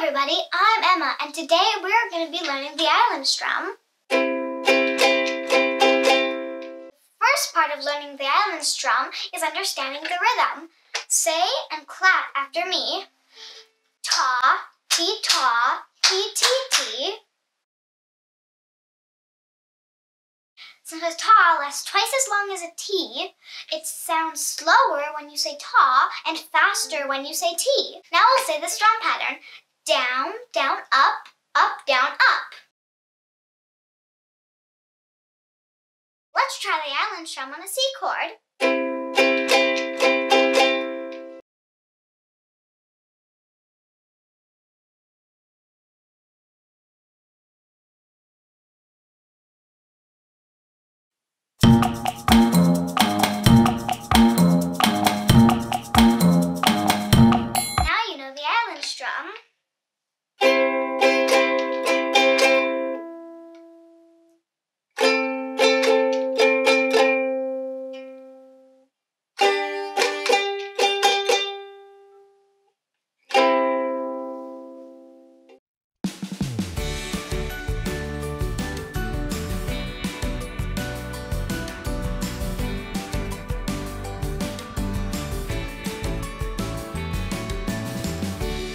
everybody, I'm Emma, and today we're going to be learning the Island Strum. First part of learning the Island Strum is understanding the rhythm. Say and clap after me. Ta, ti ta, ti ti ti. Since a ta lasts twice as long as a ti, it sounds slower when you say ta and faster when you say ti. Now we'll say the strum pattern. Down, down, up, down, up. Let's try the Island Strum on a C chord.